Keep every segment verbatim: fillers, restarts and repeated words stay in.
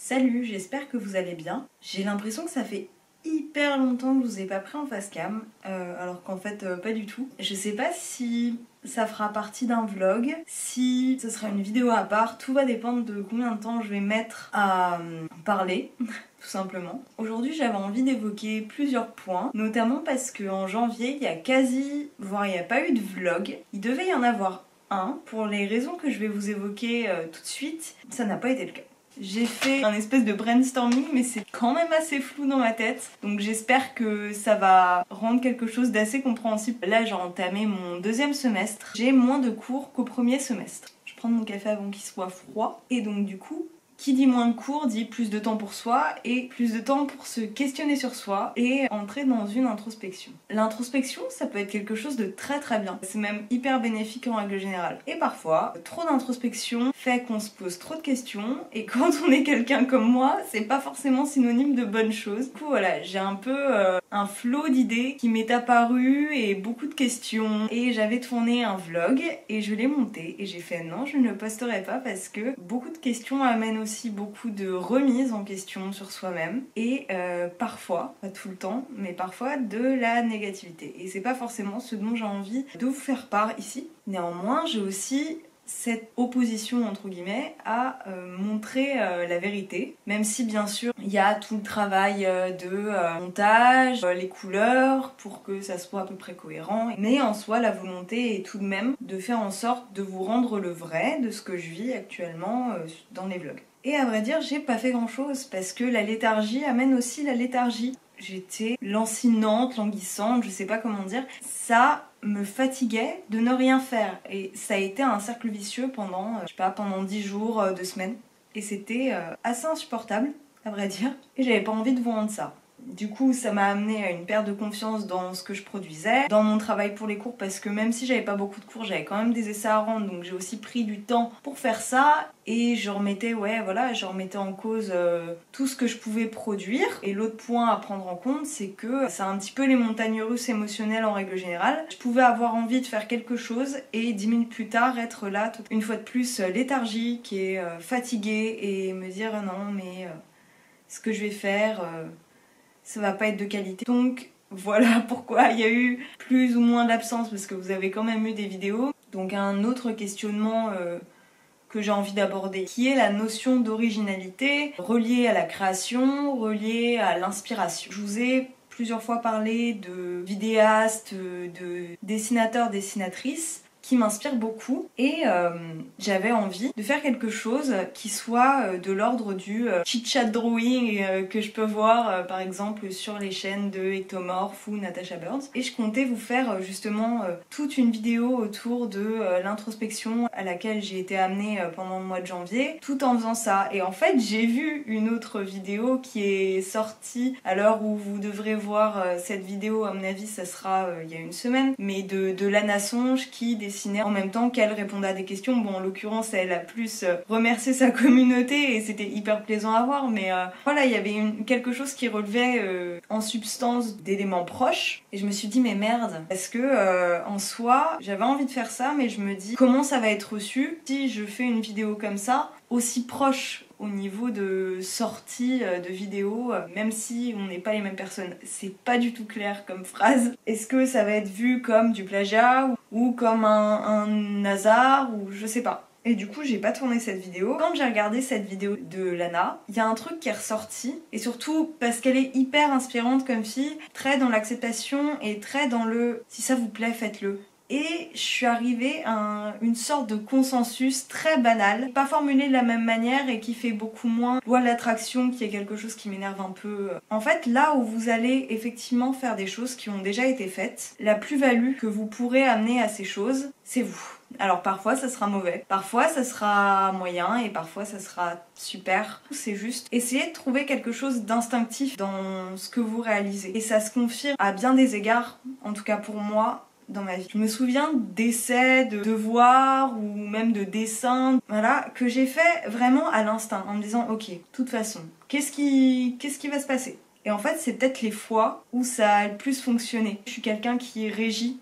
Salut, j'espère que vous allez bien. J'ai l'impression que ça fait hyper longtemps que je vous ai pas pris en face cam, euh, alors qu'en fait euh, pas du tout. Je sais pas si ça fera partie d'un vlog, si ce sera une vidéo à part, tout va dépendre de combien de temps je vais mettre à euh, parler. Tout simplement. Aujourd'hui j'avais envie d'évoquer plusieurs points, notamment parce qu'en janvier il y a quasi, voire il n'y a pas eu de vlog. Il devait y en avoir un, pour les raisons que je vais vous évoquer euh, tout de suite, ça n'a pas été le cas. J'ai fait un espèce de brainstorming mais c'est quand même assez flou dans ma tête, donc j'espère que ça va rendre quelque chose d'assez compréhensible. Là j'ai entamé mon deuxième semestre, j'ai moins de cours qu'au premier semestre. Je prends mon café avant qu'il soit froid et donc du coup qui dit moins de cours dit plus de temps pour soi et plus de temps pour se questionner sur soi et entrer dans une introspection. L'introspection, ça peut être quelque chose de très très bien. C'est même hyper bénéfique en règle générale. Et parfois, trop d'introspection fait qu'on se pose trop de questions et quand on est quelqu'un comme moi, c'est pas forcément synonyme de bonnes choses. Du coup voilà, j'ai un peu euh, un flot d'idées qui m'est apparu et beaucoup de questions et j'avais tourné un vlog et je l'ai monté et j'ai fait non, je ne le posterai pas parce que beaucoup de questions amènent aussi aussi beaucoup de remises en question sur soi-même et euh, parfois, pas tout le temps, mais parfois de la négativité. Et c'est pas forcément ce dont j'ai envie de vous faire part ici. Néanmoins, j'ai aussi cette opposition entre guillemets à euh, montrer euh, la vérité, même si bien sûr il y a tout le travail euh, de euh, montage, euh, les couleurs pour que ça soit à peu près cohérent, mais en soi la volonté est tout de même de faire en sorte de vous rendre le vrai de ce que je vis actuellement euh, dans les vlogs. Et à vrai dire j'ai pas fait grand chose parce que la léthargie amène aussi la léthargie. J'étais lancinante, languissante, je sais pas comment dire. Ça me fatiguait de ne rien faire. Et ça a été un cercle vicieux pendant, je sais pas, pendant dix jours, deux semaines. Et c'était assez insupportable, à vrai dire. Et j'avais pas envie de vous rendre ça. Du coup, ça m'a amené à une perte de confiance dans ce que je produisais, dans mon travail pour les cours, parce que même si j'avais pas beaucoup de cours, j'avais quand même des essais à rendre, donc j'ai aussi pris du temps pour faire ça, et je remettais, ouais, voilà, je remettais en cause euh, tout ce que je pouvais produire. Et l'autre point à prendre en compte, c'est que c'est un petit peu les montagnes russes émotionnelles en règle générale. Je pouvais avoir envie de faire quelque chose, et dix minutes plus tard, être là, tout, une fois de plus, léthargique et euh, fatiguée, et me dire, non, mais euh, ce que je vais faire... Euh, ça va pas être de qualité. Donc voilà pourquoi il y a eu plus ou moins d'absence, parce que vous avez quand même eu des vidéos. Donc un autre questionnement euh, que j'ai envie d'aborder, qui est la notion d'originalité, reliée à la création, reliée à l'inspiration. Je vous ai plusieurs fois parlé de vidéastes, de dessinateurs, dessinatrices, qui m'inspire beaucoup et euh, j'avais envie de faire quelque chose qui soit euh, de l'ordre du euh, chit-chat drawing euh, que je peux voir euh, par exemple sur les chaînes de Ectomorph ou Natasha Birds, et je comptais vous faire euh, justement euh, toute une vidéo autour de euh, l'introspection à laquelle j'ai été amenée euh, pendant le mois de janvier tout en faisant ça. Et en fait j'ai vu une autre vidéo qui est sortie à l'heure où vous devrez voir euh, cette vidéo, à mon avis ça sera euh, il y a une semaine, mais de, de Lana Songe qui dessinait en même temps qu'elle répondait à des questions. Bon, en l'occurrence, elle a plus euh, remercié sa communauté et c'était hyper plaisant à voir, mais euh, voilà, il y avait une, quelque chose qui relevait euh, en substance d'éléments proches et je me suis dit, mais merde, parce que euh, en soi, j'avais envie de faire ça, mais je me dis, comment ça va être reçu si je fais une vidéo comme ça, aussi proche au niveau de sortie de vidéos, même si on n'est pas les mêmes personnes. C'est pas du tout clair comme phrase. Est-ce que ça va être vu comme du plagiat ou comme un, un hasard ou je sais pas. Et du coup j'ai pas tourné cette vidéo. Quand j'ai regardé cette vidéo de Lana, il y a un truc qui est ressorti, et surtout parce qu'elle est hyper inspirante comme fille, très dans l'acceptation et très dans le si ça vous plaît faites-le. Et je suis arrivée à un, une sorte de consensus très banal, pas formulé de la même manière et qui fait beaucoup moins loi de l'attraction, qui est quelque chose qui m'énerve un peu. En fait, là où vous allez effectivement faire des choses qui ont déjà été faites, la plus-value que vous pourrez amener à ces choses, c'est vous. Alors parfois ça sera mauvais, parfois ça sera moyen et parfois ça sera super. C'est juste essayer de trouver quelque chose d'instinctif dans ce que vous réalisez. Et ça se confirme à bien des égards, en tout cas pour moi, dans ma vie. Je me souviens d'essais, de devoirs ou même de dessins, voilà, que j'ai fait vraiment à l'instinct, en me disant ok, de toute façon, qu'est-ce qui, qu'est-ce qui va se passer? Et en fait, c'est peut-être les fois où ça a le plus fonctionné. Je suis quelqu'un qui régit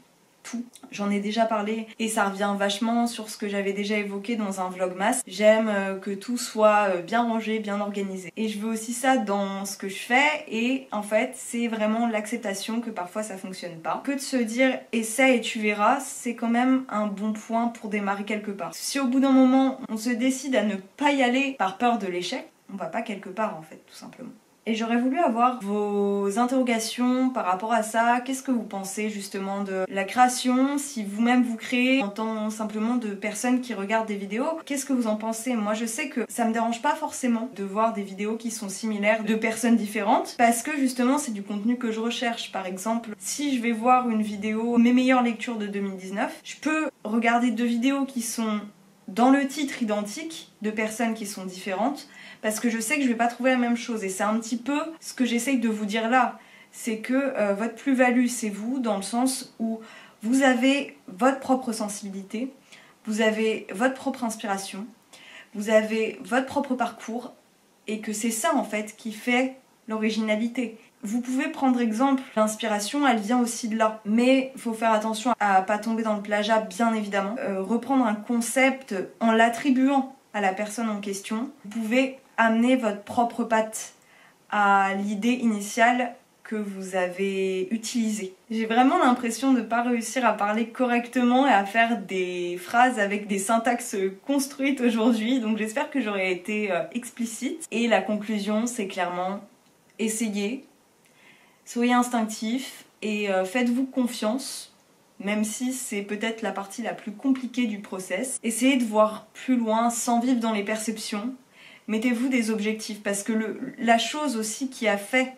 tout. J'en ai déjà parlé et ça revient vachement sur ce que j'avais déjà évoqué dans un vlogmas. J'aime que tout soit bien rangé, bien organisé. Et je veux aussi ça dans ce que je fais et en fait c'est vraiment l'acceptation que parfois ça fonctionne pas. Que de se dire essaie et tu verras, c'est quand même un bon point pour démarrer quelque part. Si au bout d'un moment on se décide à ne pas y aller par peur de l'échec, on va pas quelque part en fait tout simplement. Et j'aurais voulu avoir vos interrogations par rapport à ça. Qu'est-ce que vous pensez justement de la création? Si vous-même vous créez en tant simplement de personnes qui regardent des vidéos, qu'est-ce que vous en pensez? Moi je sais que ça me dérange pas forcément de voir des vidéos qui sont similaires de personnes différentes parce que justement c'est du contenu que je recherche. Par exemple, si je vais voir une vidéo mes meilleures lectures de deux mille dix-neuf, je peux regarder deux vidéos qui sont dans le titre identique de personnes qui sont différentes parce que je sais que je vais pas trouver la même chose et c'est un petit peu ce que j'essaye de vous dire là, c'est que euh, votre plus-value c'est vous dans le sens où vous avez votre propre sensibilité, vous avez votre propre inspiration, vous avez votre propre parcours et que c'est ça en fait qui fait l'originalité. Vous pouvez prendre exemple, l'inspiration elle vient aussi de là, mais il faut faire attention à pas tomber dans le plagiat bien évidemment. Euh, reprendre un concept en l'attribuant à la personne en question, vous pouvez amener votre propre patte à l'idée initiale que vous avez utilisée. J'ai vraiment l'impression de ne pas réussir à parler correctement et à faire des phrases avec des syntaxes construites aujourd'hui, donc j'espère que j'aurai été euh, explicite. Et la conclusion c'est clairement essayez, soyez instinctif et euh, faites-vous confiance, même si c'est peut-être la partie la plus compliquée du process. Essayez de voir plus loin sans vivre dans les perceptions. Mettez-vous des objectifs parce que le, la chose aussi qui a fait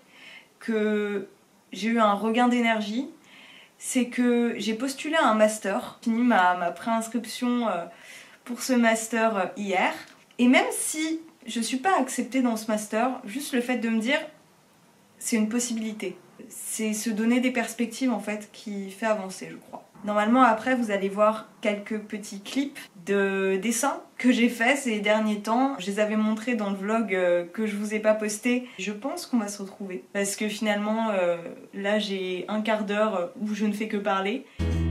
que j'ai eu un regain d'énergie, c'est que j'ai postulé à un master, fini ma, ma préinscription euh, pour ce master euh, hier. Et même si je ne suis pas acceptée dans ce master, juste le fait de me dire c'est une possibilité. C'est se donner des perspectives en fait qui fait avancer, je crois. Normalement après vous allez voir quelques petits clips de dessins que j'ai fait ces derniers temps. Je les avais montrés dans le vlog euh, que je vous ai pas posté. Je pense qu'on va se retrouver parce que finalement euh, là j'ai un quart d'heure où je ne fais que parler.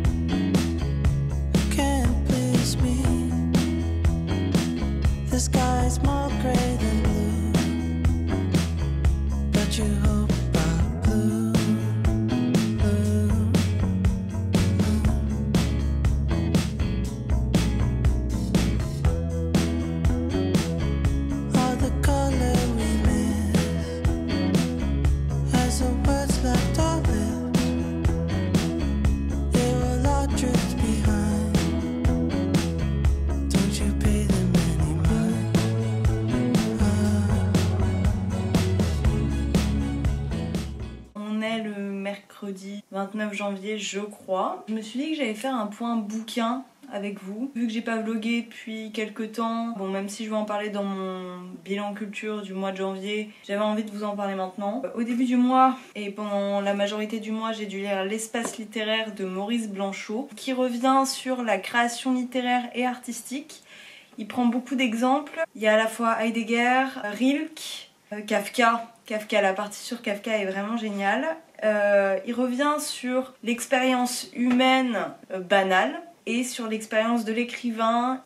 Mercredi vingt-neuf janvier je crois. Je me suis dit que j'allais faire un point bouquin avec vous. Vu que j'ai pas vlogué depuis quelques temps, bon même si je vais en parler dans mon bilan culture du mois de janvier, j'avais envie de vous en parler maintenant. Au début du mois et pendant la majorité du mois j'ai dû lire L'espace littéraire de Maurice Blanchot qui revient sur la création littéraire et artistique. Il prend beaucoup d'exemples. Il y a à la fois Heidegger, Rilke, Kafka. Kafka, la partie sur Kafka est vraiment géniale. Euh, il revient sur l'expérience humaine euh, banale et sur l'expérience de l'écrivain.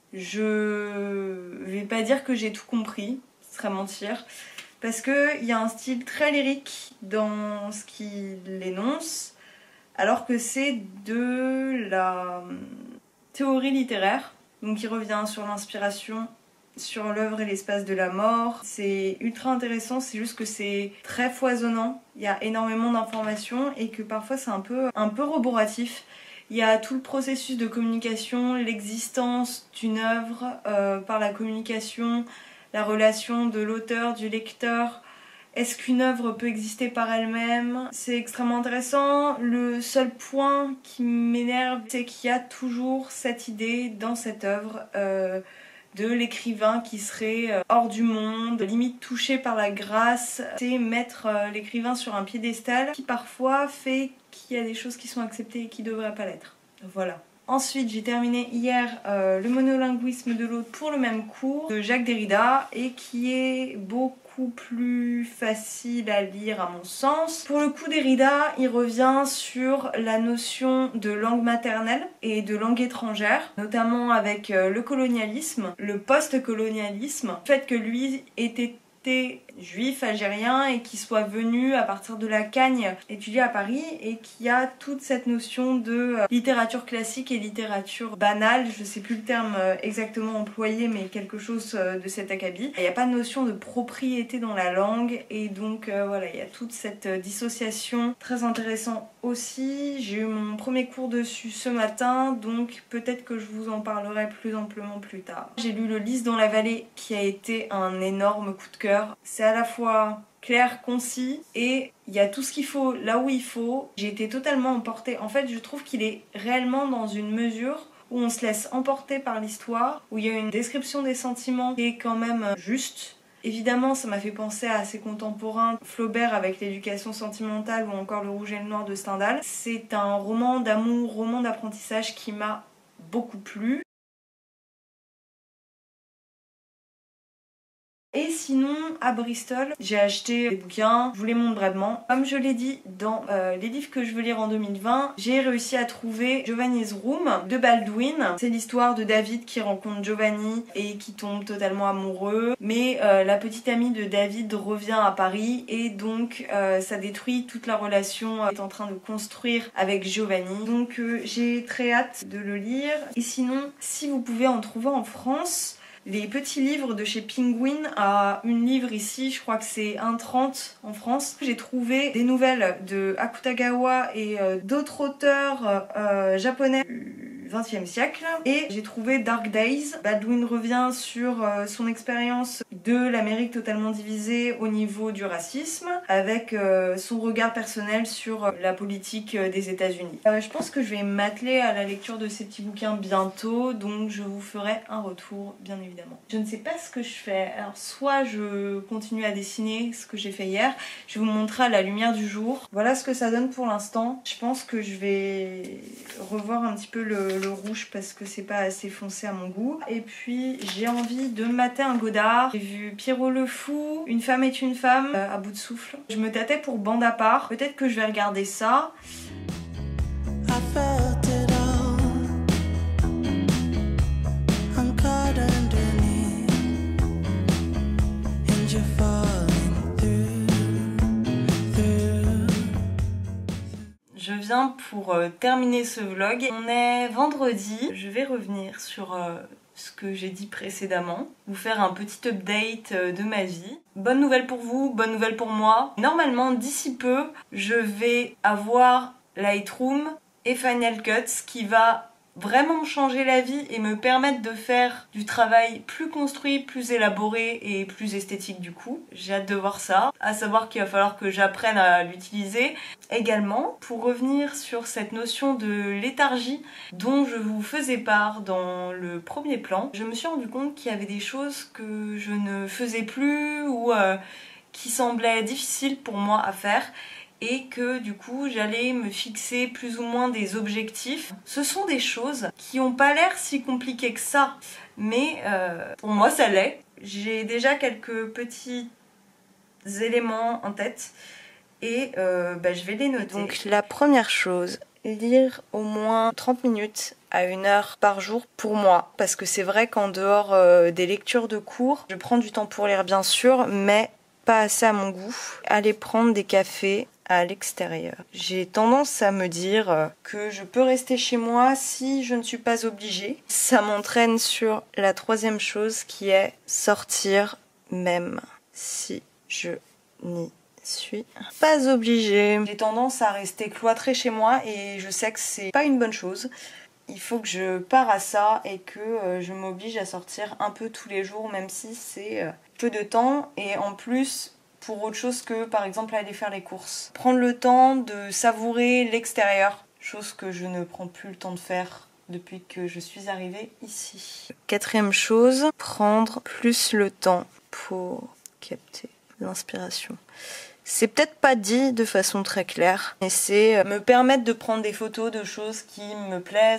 Je vais pas dire que j'ai tout compris, ce serait mentir, parce qu'il y a un style très lyrique dans ce qu'il énonce, alors que c'est de la théorie littéraire. Donc il revient sur l'inspiration, sur l'œuvre et l'espace de la mort. C'est ultra intéressant, c'est juste que c'est très foisonnant, il y a énormément d'informations et que parfois c'est un peu, un peu roboratif. Il y a tout le processus de communication, l'existence d'une œuvre euh, par la communication, la relation de l'auteur, du lecteur. Est-ce qu'une œuvre peut exister par elle-même? C'est extrêmement intéressant. Le seul point qui m'énerve, c'est qu'il y a toujours cette idée dans cette œuvre euh, de l'écrivain qui serait hors du monde, limite touché par la grâce. C'est mettre l'écrivain sur un piédestal qui parfois fait qu'il y a des choses qui sont acceptées et qui ne devraient pas l'être. Voilà. Ensuite, j'ai terminé hier euh, le monolinguisme de l'autre pour le même cours de Jacques Derrida et qui est beaucoup plus facile à lire à mon sens. Pour le coup, Derrida, il revient sur la notion de langue maternelle et de langue étrangère, notamment avec euh, le colonialisme, le post-colonialisme, le fait que lui était juif algérien et qui soit venu à partir de la Cagne étudier à Paris et qui a toute cette notion de euh, littérature classique et littérature banale, je sais plus le terme euh, exactement employé mais quelque chose euh, de cet acabit. Il n'y a pas de notion de propriété dans la langue et donc euh, voilà, il y a toute cette euh, dissociation très intéressante aussi. J'ai eu mon premier cours dessus ce matin donc peut-être que je vous en parlerai plus amplement plus tard. J'ai lu Le Lys dans la vallée qui a été un énorme coup de cœur. C'est à la fois clair, concis et il y a tout ce qu'il faut là où il faut. J'ai été totalement emportée. En fait, je trouve qu'il est réellement dans une mesure où on se laisse emporter par l'histoire, où il y a une description des sentiments qui est quand même juste. Évidemment, ça m'a fait penser à ses contemporains, Flaubert avec l'éducation sentimentale ou encore Le Rouge et le Noir de Stendhal. C'est un roman d'amour, roman d'apprentissage qui m'a beaucoup plu. Et sinon, à Bristol, j'ai acheté des bouquins, je vous les montre brièvement. Comme je l'ai dit dans euh, les livres que je veux lire en deux mille vingt, j'ai réussi à trouver Giovanni's Room de Baldwin. C'est l'histoire de David qui rencontre Giovanni et qui tombe totalement amoureux. Mais euh, la petite amie de David revient à Paris et donc euh, ça détruit toute la relation qu'il est en train de construire avec Giovanni. Donc euh, j'ai très hâte de le lire. Et sinon, si vous pouvez en trouver en France, les petits livres de chez Penguin à une livre ici, je crois que c'est un euro trente en France. J'ai trouvé des nouvelles de Akutagawa et euh, d'autres auteurs euh, japonais du vingtième siècle. Et j'ai trouvé Dark Days. Baldwin revient sur euh, son expérience de l'Amérique totalement divisée au niveau du racisme, avec euh, son regard personnel sur euh, la politique euh, des États-Unis. Euh, je pense que je vais m'atteler à la lecture de ces petits bouquins bientôt, donc je vous ferai un retour bien évidemment. Je ne sais pas ce que je fais, alors soit je continue à dessiner ce que j'ai fait hier, je vais vous montrer à la lumière du jour. Voilà ce que ça donne pour l'instant. Je pense que je vais revoir un petit peu le, le rouge parce que c'est pas assez foncé à mon goût. Et puis j'ai envie de mater un Godard. J'ai vu Pierrot le Fou, Une femme est une femme, euh, à bout de souffle. Je me tâtais pour Bande à part, peut-être que je vais regarder ça. Je viens pour euh, terminer ce vlog. On est vendredi. Je vais revenir sur euh, ce que j'ai dit précédemment. Vous faire un petit update euh, de ma vie. Bonne nouvelle pour vous, bonne nouvelle pour moi. Normalement, d'ici peu, je vais avoir Lightroom et Final Cut qui va vraiment me changer la vie et me permettre de faire du travail plus construit, plus élaboré et plus esthétique du coup. J'ai hâte de voir ça. À savoir qu'il va falloir que j'apprenne à l'utiliser. Également, pour revenir sur cette notion de léthargie dont je vous faisais part dans le premier plan, je me suis rendu compte qu'il y avait des choses que je ne faisais plus ou euh, qui semblaient difficiles pour moi à faire. Et que du coup j'allais me fixer plus ou moins des objectifs. Ce sont des choses qui n'ont pas l'air si compliquées que ça, mais euh, pour moi ça l'est. J'ai déjà quelques petits éléments en tête et euh, bah, je vais les noter. Donc la première chose, lire au moins trente minutes à une heure par jour pour moi, parce que c'est vrai qu'en dehors euh, des lectures de cours, je prends du temps pour lire bien sûr, mais pas assez à mon goût. Aller prendre des cafés à l'extérieur. J'ai tendance à me dire que je peux rester chez moi si je ne suis pas obligée. Ça m'entraîne sur la troisième chose qui est sortir même si je n'y suis pas obligée. J'ai tendance à rester cloîtrée chez moi et je sais que c'est pas une bonne chose. Il faut que je pars à ça et que je m'oblige à sortir un peu tous les jours, même si c'est peu de temps et en plus pour autre chose que par exemple aller faire les courses. Prendre le temps de savourer l'extérieur, chose que je ne prends plus le temps de faire depuis que je suis arrivée ici. Quatrième chose, prendre plus le temps pour capter l'inspiration. C'est peut-être pas dit de façon très claire, mais c'est me permettre de prendre des photos de choses qui me plaisent,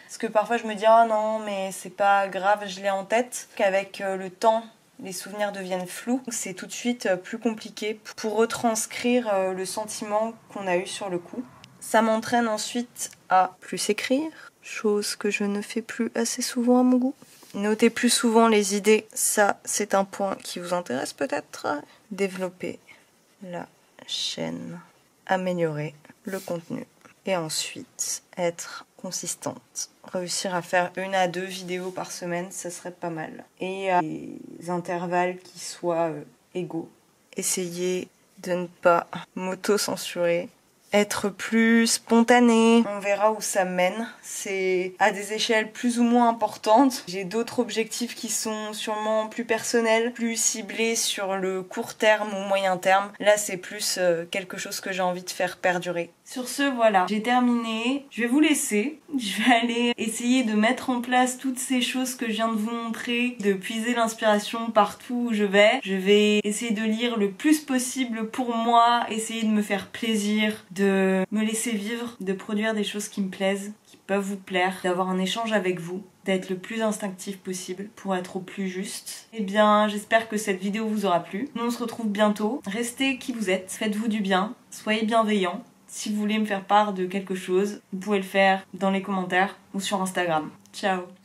Parce que parfois je me dis ah non mais c'est pas grave, je l'ai en tête. Qu'avec le temps, les souvenirs deviennent flous. C'est tout de suite plus compliqué pour retranscrire le sentiment qu'on a eu sur le coup. Ça m'entraîne ensuite à plus écrire, chose que je ne fais plus assez souvent à mon goût. Notez plus souvent les idées, ça c'est un point qui vous intéresse peut-être. Développer la chaîne, améliorer le contenu et ensuite être consistante. Réussir à faire une à deux vidéos par semaine, ça serait pas mal. Et à des intervalles qui soient euh, égaux. Essayez de ne pas m'auto-censurer. Être plus spontané. On verra où ça mène. C'est à des échelles plus ou moins importantes. J'ai d'autres objectifs qui sont sûrement plus personnels, plus ciblés sur le court terme ou moyen terme. Là, c'est plus euh, quelque chose que j'ai envie de faire perdurer. Sur ce, voilà, j'ai terminé. Je vais vous laisser. Je vais aller essayer de mettre en place toutes ces choses que je viens de vous montrer, de puiser l'inspiration partout où je vais. Je vais essayer de lire le plus possible pour moi, essayer de me faire plaisir, de me laisser vivre, de produire des choses qui me plaisent, qui peuvent vous plaire, d'avoir un échange avec vous, d'être le plus instinctif possible pour être au plus juste. Eh bien, j'espère que cette vidéo vous aura plu. Nous, on se retrouve bientôt. Restez qui vous êtes, faites-vous du bien, soyez bienveillants. Si vous voulez me faire part de quelque chose, vous pouvez le faire dans les commentaires ou sur Instagram. Ciao!